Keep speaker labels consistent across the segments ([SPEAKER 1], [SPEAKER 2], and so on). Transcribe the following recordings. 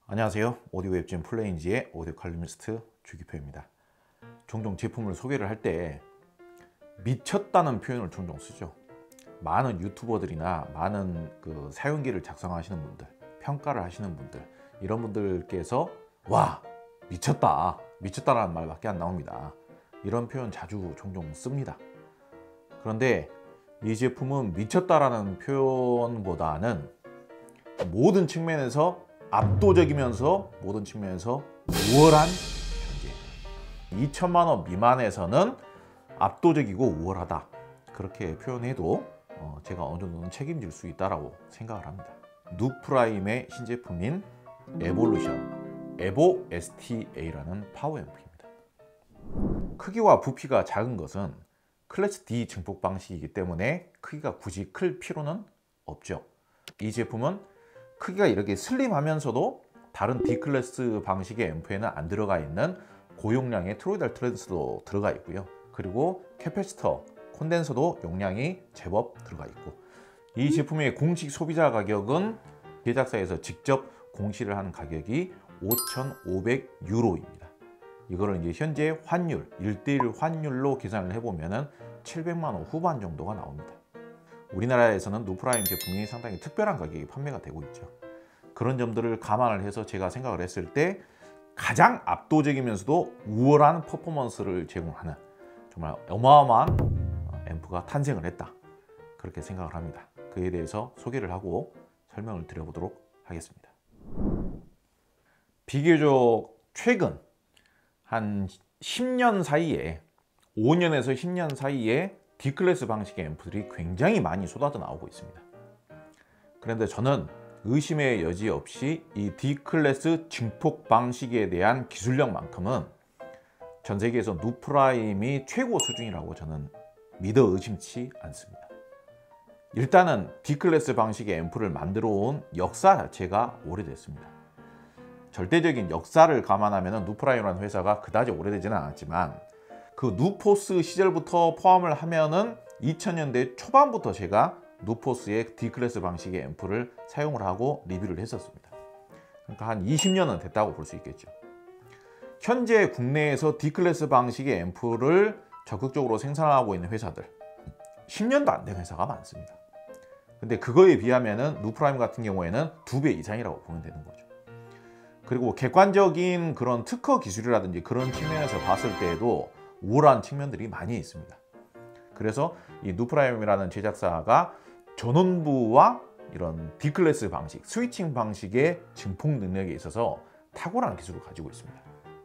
[SPEAKER 1] 안녕하세요. 오디오 웹진 플레인지의 오디오 칼럼니스트 주기표입니다. 종종 제품을 소개를 할 때 미쳤다는 표현을 종종 쓰죠. 많은 유튜버들이나 많은 사용기를 작성하시는 분들, 평가를 하시는 분들, 이런 분들께서 와 미쳤다, 미쳤다라는 말밖에 안 나옵니다. 이런 표현 자주 종종 씁니다. 그런데 이 제품은 미쳤다라는 표현보다는 모든 측면에서 압도적이면서 모든 측면에서 우월한 존재. 2천만 원 미만에서는 압도적이고 우월하다. 그렇게 표현해도 제가 어느 정도는 책임질 수 있다고 생각을 합니다. 누프라임의 신제품인 에볼루션 에보 STA라는 파워앰프입니다. 크기와 부피가 작은 것은 클래스 D 증폭 방식이기 때문에 크기가 굳이 클 필요는 없죠. 이 제품은 크기가 이렇게 슬림하면서도 다른 D클래스 방식의 앰프에는 안 들어가 있는 고용량의 트로이달 트랜스도 들어가 있고요. 그리고 캐패시터, 콘덴서도 용량이 제법 들어가 있고, 이 제품의 공식 소비자 가격은 제작사에서 직접 공시를 한 가격이 5,500유로입니다. 이거를 이제 현재 환율, 1:1 환율로 계산을 해보면 700만 원 후반 정도가 나옵니다. 우리나라에서는 누프라임 제품이 상당히 특별한 가격에 판매가 되고 있죠. 그런 점들을 감안을 해서 제가 생각을 했을 때 가장 압도적이면서도 우월한 퍼포먼스를 제공하는 정말 어마어마한 앰프가 탄생을 했다, 그렇게 생각을 합니다. 그에 대해서 소개를 하고 설명을 드려보도록 하겠습니다. 비교적 최근 한 10년 사이에, 5년에서 10년 사이에 D클래스 방식의 앰프들이 굉장히 많이 쏟아져 나오고 있습니다. 그런데 저는 의심의 여지 없이 이 D클래스 증폭 방식에 대한 기술력만큼은 전 세계에서 누프라임이 최고 수준이라고 저는 믿어 의심치 않습니다. 일단은 D클래스 방식의 앰프를 만들어 온 역사 자체가 오래됐습니다. 절대적인 역사를 감안하면 누프라임이라는 회사가 그다지 오래되지는 않았지만 그 누포스 시절부터 포함을 하면은 2000년대 초반부터 제가 누포스의 D클래스 방식의 앰프를 사용을 하고 리뷰를 했었습니다. 그러니까 한 20년은 됐다고 볼 수 있겠죠. 현재 국내에서 D클래스 방식의 앰프를 적극적으로 생산하고 있는 회사들 10년도 안 된 회사가 많습니다. 근데 그거에 비하면은 누프라임 같은 경우에는 2배 이상이라고 보면 되는 거죠. 그리고 객관적인 그런 특허 기술이라든지 그런 측면에서 봤을 때에도 우월한 측면들이 많이 있습니다. 그래서 이 누프라임이라는 제작사가 전원부와 이런 D클래스 방식, 스위칭 방식의 증폭 능력에 있어서 탁월한 기술을 가지고 있습니다.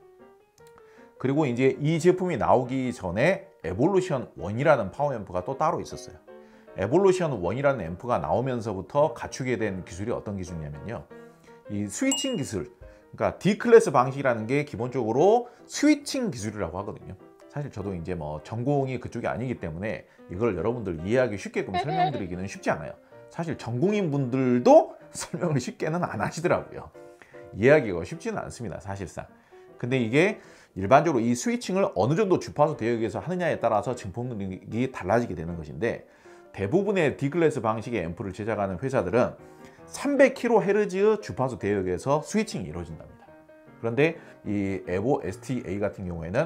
[SPEAKER 1] 그리고 이제 이 제품이 나오기 전에 에볼루션 1이라는 파워앰프가 또 따로 있었어요. 에볼루션 1이라는 앰프가 나오면서부터 갖추게 된 기술이 어떤 기술이냐면요, 이 스위칭 기술, 그러니까 D클래스 방식이라는 게 기본적으로 스위칭 기술이라고 하거든요. 사실 저도 이제 전공이 그쪽이 아니기 때문에 이걸 여러분들 이해하기 쉽게끔 설명드리기는 쉽지 않아요. 사실 전공인 분들도 설명을 쉽게는 안 하시더라고요. 이해하기가 쉽지는 않습니다, 사실상. 근데 이게 일반적으로 이 스위칭을 어느 정도 주파수 대역에서 하느냐에 따라서 증폭 능력이 달라지게 되는 것인데, 대부분의 D클래스 방식의 앰프를 제작하는 회사들은 300kHz 주파수 대역에서 스위칭이 이루어진답니다. 그런데 이 에보 STA 같은 경우에는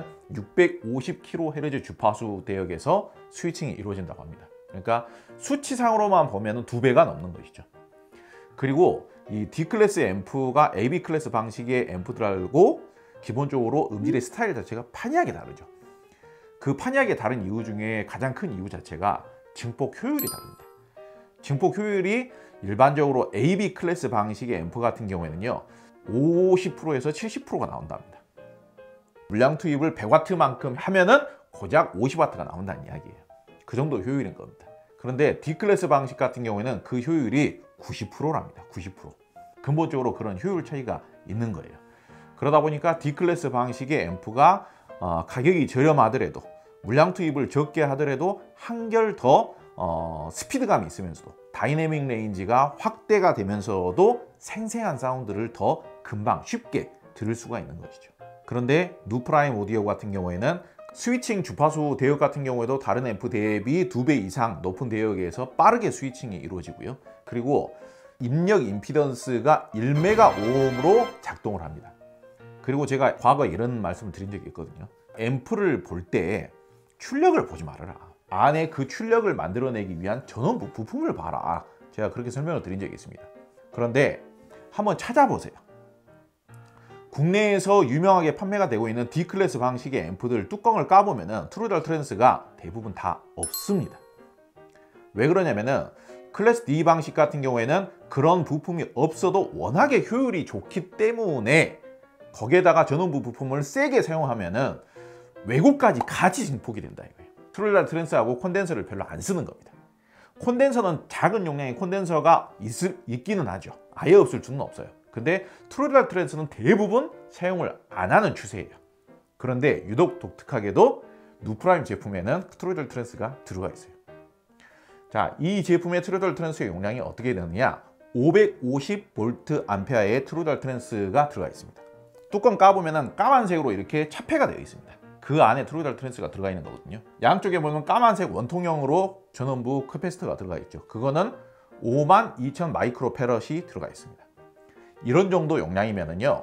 [SPEAKER 1] 650kHz 주파수 대역에서 스위칭이 이루어진다고 합니다. 그러니까 수치상으로만 보면 2배가 넘는 것이죠. 그리고 이 D클래스 앰프가 AB 클래스 방식의 앰프들하고 기본적으로 음질의 스타일 자체가 판이하게 다르죠. 그 판이하게 다른 이유 중에 가장 큰 이유 자체가 증폭 효율이 다릅니다. 증폭 효율이 일반적으로 AB 클래스 방식의 앰프 같은 경우에는요 50%에서 70%가 나온답니다. 물량 투입을 100W만큼 하면은 고작 50W가 나온다는 이야기예요. 그 정도 효율인 겁니다. 그런데 D클래스 방식 같은 경우에는 그 효율이 90%랍니다. 90%. 근본적으로 그런 효율 차이가 있는 거예요. 그러다 보니까 D클래스 방식의 앰프가 가격이 저렴하더라도, 물량 투입을 적게 하더라도 한결 더 스피드감이 있으면서도 다이내믹 레인지가 확대가 되면서도 생생한 사운드를 더 금방 쉽게 들을 수가 있는 것이죠. 그런데 누프라임 오디오 같은 경우에는 스위칭 주파수 대역 같은 경우에도 다른 앰프 대비 2배 이상 높은 대역에서 빠르게 스위칭이 이루어지고요. 그리고 입력 임피던스가 1메가오음으로 작동을 합니다. 그리고 제가 과거에 이런 말씀을 드린 적이 있거든요. 앰프를 볼 때 출력을 보지 말아라. 안에 그 출력을 만들어내기 위한 전원부 부품을 봐라. 제가 그렇게 설명을 드린 적이 있습니다. 그런데 한번 찾아보세요. 국내에서 유명하게 판매가 되고 있는 D클래스 방식의 앰프들 뚜껑을 까보면 트루덜 트랜스가 대부분 다 없습니다. 왜 그러냐면은 클래스 D 방식 같은 경우에는 그런 부품이 없어도 워낙에 효율이 좋기 때문에 거기에다가 전원부 부품을 세게 사용하면은 왜곡까지 같이 증폭이 된다 이거예요. 트루덜 트랜스하고 콘덴서를 별로 안 쓰는 겁니다. 콘덴서는 작은 용량의 콘덴서가 있기는 하죠. 아예 없을 수는 없어요. 근데 트루덜 트랜스는 대부분 사용을 안 하는 추세예요. 그런데 유독 독특하게도 누프라임 제품에는 트루덜 트랜스가 들어가 있어요. 자, 이 제품의 트루덜 트랜스의 용량이 어떻게 되느냐? 550V 암페어의 트루덜 트랜스가 들어가 있습니다. 뚜껑 까보면 까만색으로 이렇게 차폐가 되어 있습니다. 그 안에 트루덜 트랜스가 들어가 있는 거거든요. 양쪽에 보면 까만색 원통형으로 전원부 캐패시터가 들어가 있죠. 그거는 52,000 마이크로 페럿이 들어가 있습니다. 이런 정도 용량이면은요,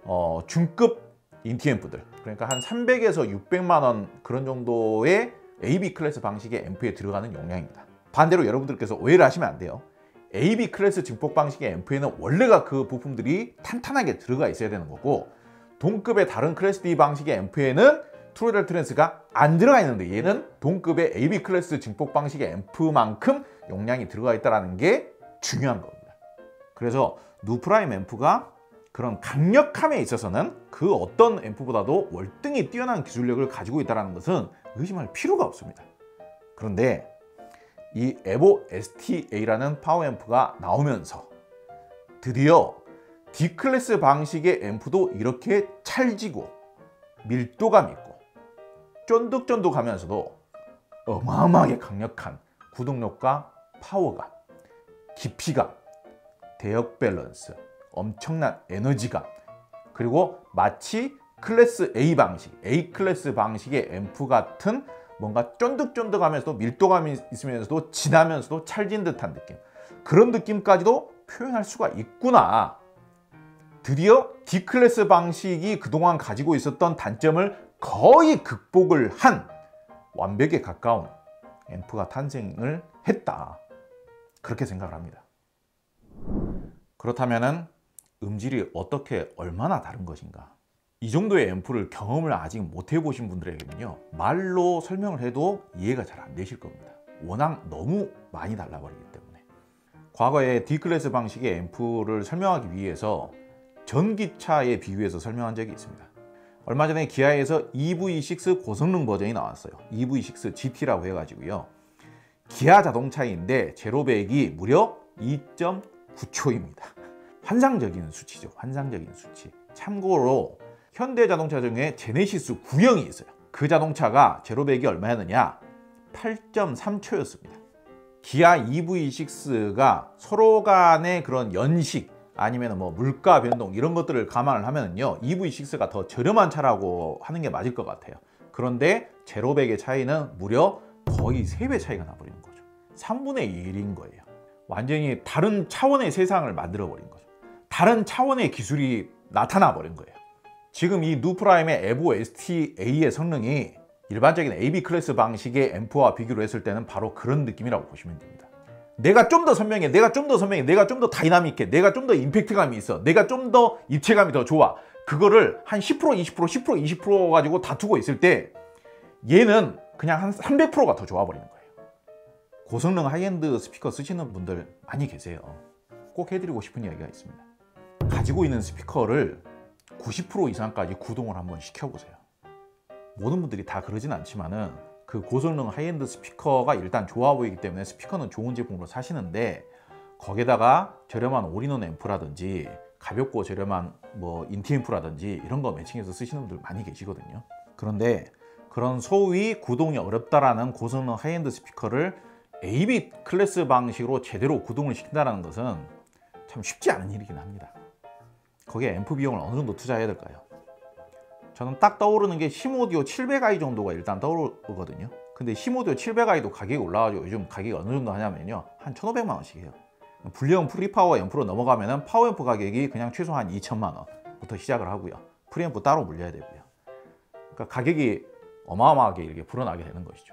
[SPEAKER 1] 중급 인티앰프들, 그러니까 한 300에서 600만 원 그런 정도의 AB 클래스 방식의 앰프에 들어가는 용량입니다. 반대로 여러분들께서 오해를 하시면 안 돼요. AB 클래스 증폭 방식의 앰프에는 원래가 그 부품들이 탄탄하게 들어가 있어야 되는 거고, 동급의 다른 클래스 D 방식의 앰프에는 트루덜 트랜스가 안 들어가 있는데 얘는 동급의 AB 클래스 증폭 방식의 앰프만큼 용량이 들어가 있다는 게 중요한 겁니다. 그래서 누프라임 앰프가 그런 강력함에 있어서는 그 어떤 앰프보다도 월등히 뛰어난 기술력을 가지고 있다는 것은 의심할 필요가 없습니다. 그런데 이 에보 STA라는 파워 앰프가 나오면서 드디어 D클래스 방식의 앰프도 이렇게 찰지고 밀도감 있고 쫀득쫀득하면서도 어마어마하게 강력한 구동력과 파워감, 깊이감, 대역 밸런스, 엄청난 에너지감, 그리고 마치 클래스 A 방식, A 클래스 방식의 앰프 같은 뭔가 쫀득쫀득하면서도 밀도감이 있으면서도 진하면서도 찰진 듯한 느낌, 그런 느낌까지도 표현할 수가 있구나. 드디어 D클래스 방식이 그동안 가지고 있었던 단점을 거의 극복을 한 완벽에 가까운 앰프가 탄생을 했다. 그렇게 생각을 합니다. 그렇다면은 음질이 어떻게 얼마나 다른 것인가? 이 정도의 앰프를 경험을 아직 못 해보신 분들에게는요, 말로 설명을 해도 이해가 잘 안 되실 겁니다. 워낙 너무 많이 달라버리기 때문에. 과거에 D클래스 방식의 앰프를 설명하기 위해서 전기차에 비유해서 설명한 적이 있습니다. 얼마 전에 기아에서 EV6 고성능 버전이 나왔어요. EV6 GT라고 해가지고요. 기아 자동차인데 제로백이 무려 2.9초입니다. 환상적인 수치죠. 환상적인 수치. 참고로 현대자동차 중에 제네시스 9형이 있어요. 그 자동차가 제로백이 얼마였느냐? 8.3초였습니다. 기아 EV6가 서로 간의 그런 연식 아니면 뭐 물가 변동 이런 것들을 감안을 하면요, EV6가 더 저렴한 차라고 하는 게 맞을 것 같아요. 그런데 제로백의 차이는 무려 거의 3배 차이가 나버리는 거죠. 3분의 1인 거예요. 완전히 다른 차원의 세상을 만들어 버린 거죠. 다른 차원의 기술이 나타나 버린 거예요. 지금 이 누프라임의 에보 STA의 성능이 일반적인 AB 클래스 방식의 앰프와 비교를 했을 때는 바로 그런 느낌이라고 보시면 됩니다. 내가 좀 더 선명해, 내가 좀 더 선명해, 내가 좀 더 다이나믹해, 내가 좀 더 임팩트감이 있어, 내가 좀 더 입체감이 더 좋아. 그거를 한 10%, 20%, 10%, 20% 가지고 다투고 있을 때 얘는 그냥 한 300%가 더 좋아 버리는 거예요. 고성능 하이엔드 스피커 쓰시는 분들 많이 계세요. 꼭 해드리고 싶은 이야기가 있습니다. 가지고 있는 스피커를 90% 이상까지 구동을 한번 시켜보세요. 모든 분들이 다 그러진 않지만은 그 고성능 하이엔드 스피커가 일단 좋아 보이기 때문에 스피커는 좋은 제품으로 사시는데, 거기에다가 저렴한 올인원 앰프라든지 가볍고 저렴한 뭐 인티 앰프라든지 이런 거 매칭해서 쓰시는 분들 많이 계시거든요. 그런데 그런 소위 구동이 어렵다라는 고성능 하이엔드 스피커를 AB 클래스 방식으로 제대로 구동을 시킨다는 것은 참 쉽지 않은 일이긴 합니다. 거기에 앰프 비용을 어느 정도 투자해야 될까요? 저는 딱 떠오르는 게 심오디오 700i 정도가 일단 떠오르거든요. 근데 심오디오 700i도 가격이 올라가지고 요즘 가격이 어느 정도 하냐면요, 한 1,500만 원씩 해요. 분리형 프리파워 앰프로 넘어가면은 파워 앰프 가격이 그냥 최소 한 2천만 원부터 시작을 하고요. 프리앰프 따로 물려야 되고요. 그러니까 가격이 어마어마하게 이렇게 불어나게 되는 것이죠.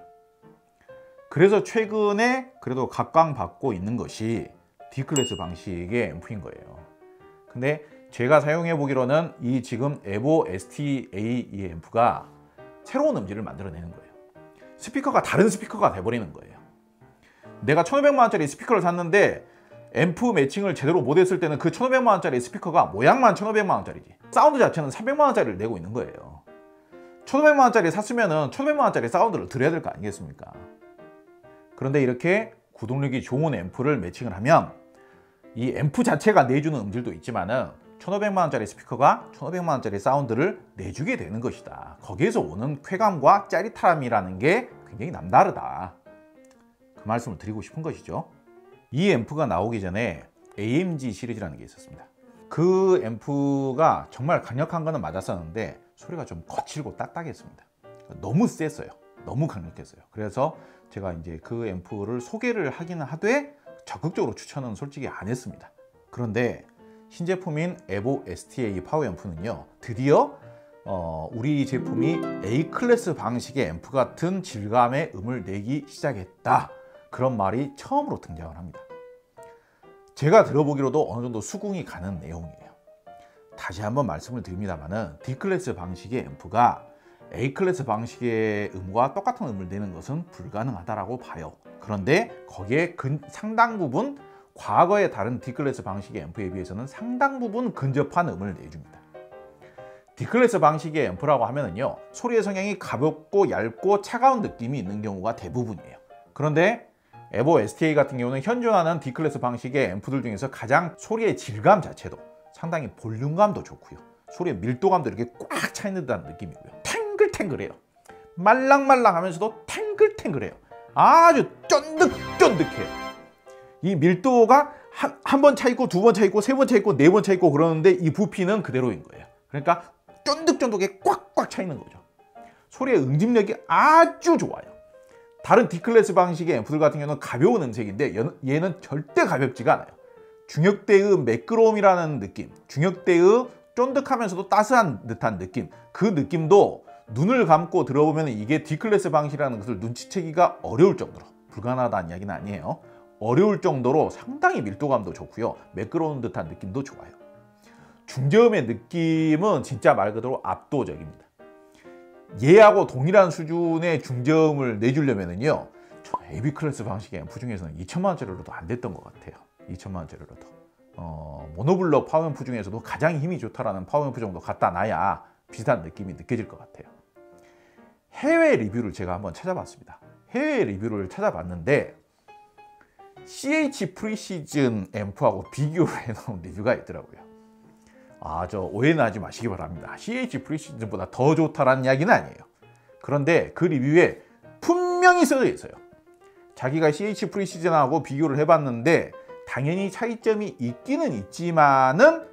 [SPEAKER 1] 그래서 최근에 그래도 각광받고 있는 것이 D클래스 방식의 앰프인 거예요. 근데 제가 사용해 보기로는 이 지금 에보 STA 이 앰프가 새로운 음질을 만들어내는 거예요. 스피커가 다른 스피커가 돼버리는 거예요. 내가 1,500만 원짜리 스피커를 샀는데 앰프 매칭을 제대로 못했을 때는 그 1,500만 원짜리 스피커가 모양만 1,500만 원짜리지 사운드 자체는 300만 원짜리를 내고 있는 거예요. 1,500만 원짜리 샀으면은 1,500만 원짜리 사운드를 들어야 될 거 아니겠습니까? 그런데 이렇게 구동력이 좋은 앰프를 매칭을 하면 이 앰프 자체가 내주는 음질도 있지만은 1,500만 원짜리 스피커가 1,500만 원짜리 사운드를 내주게 되는 것이다. 거기에서 오는 쾌감과 짜릿함이라는 게 굉장히 남다르다. 그 말씀을 드리고 싶은 것이죠. 이 앰프가 나오기 전에 AMG 시리즈라는 게 있었습니다. 그 앰프가 정말 강력한 거는 맞았었는데 소리가 좀 거칠고 딱딱했습니다. 너무 셌어요. 너무 강력했어요. 그래서 제가 이제 그 앰프를 소개를 하기는 하되 적극적으로 추천은 솔직히 안 했습니다. 그런데 신제품인 에보 STA 파워 앰프는요, 드디어 우리 제품이 A클래스 방식의 앰프 같은 질감의 음을 내기 시작했다, 그런 말이 처음으로 등장을 합니다. 제가 들어보기로도 어느 정도 수긍이 가는 내용이에요. 다시 한번 말씀을 드립니다만은 D클래스 방식의 앰프가 A클래스 방식의 음과 똑같은 음을 내는 것은 불가능하다고 봐요. 그런데 거기에 상당 부분 과거의 다른 D클래스 방식의 앰프에 비해서는 상당 부분 근접한 음을 내줍니다. D클래스 방식의 앰프라고 하면은요, 소리의 성향이 가볍고 얇고 차가운 느낌이 있는 경우가 대부분이에요. 그런데 에보 STA 같은 경우는 현존하는 D클래스 방식의 앰프들 중에서 가장 소리의 질감 자체도 상당히 볼륨감도 좋고요, 소리의 밀도감도 이렇게 꽉 차 있는 듯한 느낌이고요, 탱글탱글해요. 말랑말랑하면서도 탱글탱글해요. 아주 쫀득쫀득해요. 이 밀도가 한 번 차 있고 두 번 차 있고 세 번 차 있고 네 번 차 있고 그러는데 이 부피는 그대로인 거예요. 그러니까 쫀득쫀득하게 꽉꽉 차 있는 거죠. 소리의 응집력이 아주 좋아요. 다른 D클래스 방식의 앰프들 같은 경우는 가벼운 음색인데 얘는 절대 가볍지가 않아요. 중역대의 매끄러움이라는 느낌, 중역대의 쫀득하면서도 따스한 듯한 느낌, 그 느낌도 눈을 감고 들어보면 이게 D클래스 방식이라는 것을 눈치채기가 어려울 정도로, 불가능하다는 이야기는 아니에요, 어려울 정도로 상당히 밀도감도 좋고요, 매끄러운 듯한 느낌도 좋아요. 중저음의 느낌은 진짜 말 그대로 압도적입니다. 얘하고 동일한 수준의 중저음을 내주려면은요, AB 클래스 방식의 앰프 중에서는 2천만 원짜리로도 안 됐던 것 같아요. 2천만 원짜리로도. 모노블럭 파워 앰프 중에서도 가장 힘이 좋다라는 파워 앰프 정도 갖다 놔야 비슷한 느낌이 느껴질 것 같아요. 해외 리뷰를 제가 한번 찾아봤습니다. 해외 리뷰를 찾아봤는데 CH 프리시즌 앰프하고 비교를 해놓은 리뷰가 있더라고요. 저 오해는 하지 마시기 바랍니다. CH 프리시즌보다 더 좋다라는 이야기는 아니에요. 그런데 그 리뷰에 분명히 써져 있어요. 자기가 CH 프리시즌하고 비교를 해봤는데 당연히 차이점이 있기는 있지만은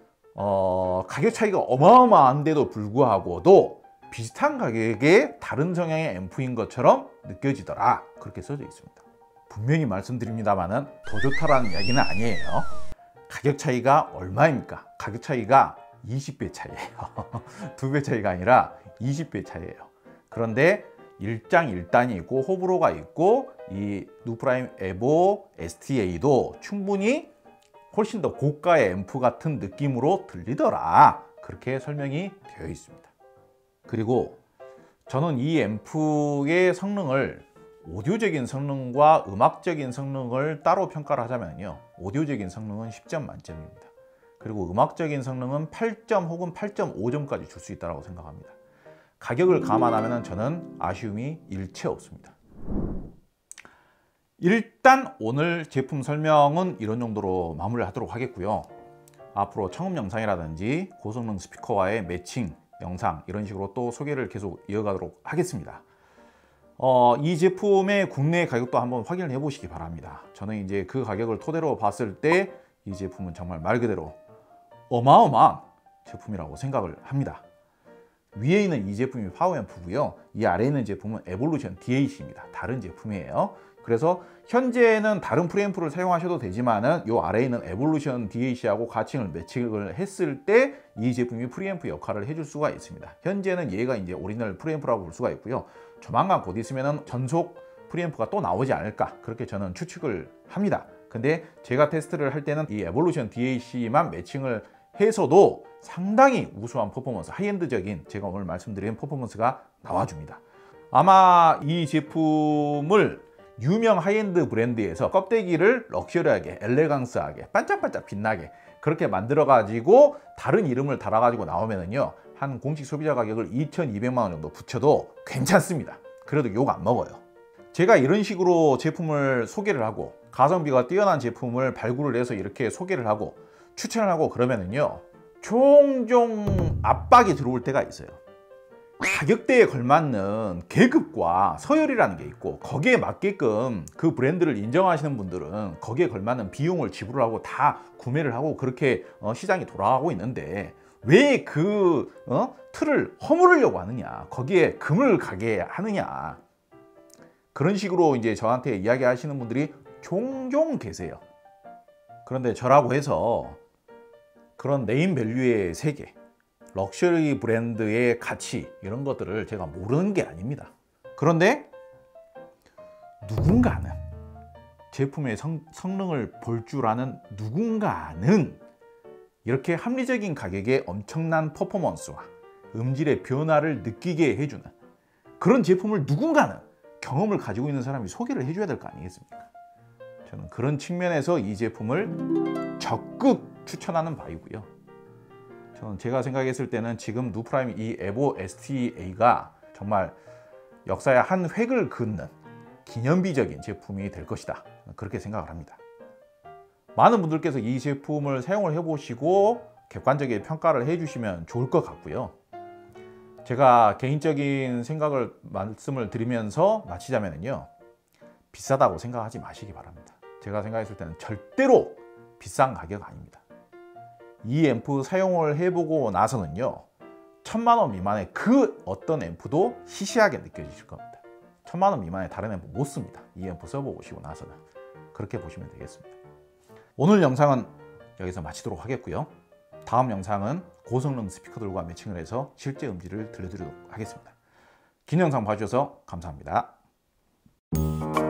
[SPEAKER 1] 가격 차이가 어마어마한데도 불구하고도 비슷한 가격에 다른 성향의 앰프인 것처럼 느껴지더라, 그렇게 써져 있습니다. 분명히 말씀드립니다만은 더 좋다라는 이야기는 아니에요. 가격 차이가 얼마입니까? 가격 차이가 20배 차이예요. 2배 차이가 아니라 20배 차이예요. 그런데 일장일단이 있고 호불호가 있고 이 누프라임 에보 STA도 충분히 훨씬 더 고가의 앰프 같은 느낌으로 들리더라, 그렇게 설명이 되어 있습니다. 그리고 저는 이 앰프의 성능을 오디오적인 성능과 음악적인 성능을 따로 평가를 하자면요, 오디오적인 성능은 10점 만점입니다. 그리고 음악적인 성능은 8점 혹은 8.5점까지 줄 수 있다고 생각합니다. 가격을 감안하면 저는 아쉬움이 일체 없습니다. 일단 오늘 제품 설명은 이런 정도로 마무리를 하도록 하겠고요. 앞으로 청음 영상이라든지 고성능 스피커와의 매칭 영상, 이런 식으로 또 소개를 계속 이어가도록 하겠습니다. 이 제품의 국내 가격도 한번 확인을 해 보시기 바랍니다. 저는 이제 그 가격을 토대로 봤을 때 이 제품은 정말 말 그대로 어마어마한 제품이라고 생각을 합니다. 위에 있는 이 제품이 파워 앰프고요, 이 아래에 있는 제품은 에볼루션 DAC입니다. 다른 제품이에요. 그래서 현재는 다른 프리앰프를 사용하셔도 되지만은 요 아래에 있는 에볼루션 DAC하고 가칭을 매칭을 했을 때 이 제품이 프리앰프 역할을 해줄 수가 있습니다. 현재는 얘가 이제 오리지널 프리앰프라고 볼 수가 있고요. 조만간 곧 있으면은 전속 프리앰프가 또 나오지 않을까, 그렇게 저는 추측을 합니다. 근데 제가 테스트를 할 때는 이 에볼루션 DAC만 매칭을 해서도 상당히 우수한 퍼포먼스, 하이엔드적인 제가 오늘 말씀드린 퍼포먼스가 나와줍니다. 아마 이 제품을 유명 하이엔드 브랜드에서 껍데기를 럭셔리하게, 엘레강스하게, 반짝반짝 빛나게 그렇게 만들어 가지고 다른 이름을 달아 가지고 나오면은요, 한 공식 소비자 가격을 2,200만 원 정도 붙여도 괜찮습니다. 그래도 욕 안 먹어요. 제가 이런 식으로 제품을 소개를 하고 가성비가 뛰어난 제품을 발굴을 해서 이렇게 소개를 하고 추천을 하고 그러면은요, 종종 압박이 들어올 때가 있어요. 가격대에 걸맞는 계급과 서열이라는 게 있고, 거기에 맞게끔 그 브랜드를 인정하시는 분들은 거기에 걸맞는 비용을 지불을 하고 다 구매를 하고 그렇게 시장이 돌아가고 있는데, 왜 그 틀을 허물으려고 하느냐, 거기에 금을 가게 하느냐, 그런 식으로 이제 저한테 이야기하시는 분들이 종종 계세요. 그런데 저라고 해서 그런 네임 밸류의 세계, 럭셔리 브랜드의 가치, 이런 것들을 제가 모르는 게 아닙니다. 그런데 누군가는, 제품의 성능을 볼 줄 아는 누군가는 이렇게 합리적인 가격에 엄청난 퍼포먼스와 음질의 변화를 느끼게 해주는 그런 제품을 누군가는, 경험을 가지고 있는 사람이 소개를 해줘야 될 거 아니겠습니까? 저는 그런 측면에서 이 제품을 적극 추천하는 바이고요. 저는 제가 생각했을 때는 지금 누프라임 이 에보 STA가 정말 역사의 한 획을 긋는 기념비적인 제품이 될 것이다, 그렇게 생각을 합니다. 많은 분들께서 이 제품을 사용을 해보시고 객관적인 평가를 해주시면 좋을 것 같고요. 제가 개인적인 생각을 말씀을 드리면서 마치자면요, 비싸다고 생각하지 마시기 바랍니다. 제가 생각했을 때는 절대로 비싼 가격 아닙니다. 이 앰프 사용을 해보고 나서는요, 1,000만 원 미만의 그 어떤 앰프도 시시하게 느껴지실 겁니다. 1,000만 원 미만의 다른 앰프 못 씁니다. 이 앰프 써보시고 나서는. 그렇게 보시면 되겠습니다. 오늘 영상은 여기서 마치도록 하겠고요. 다음 영상은 고성능 스피커들과 매칭을 해서 실제 음질을 들려드리도록 하겠습니다. 긴 영상 봐주셔서 감사합니다.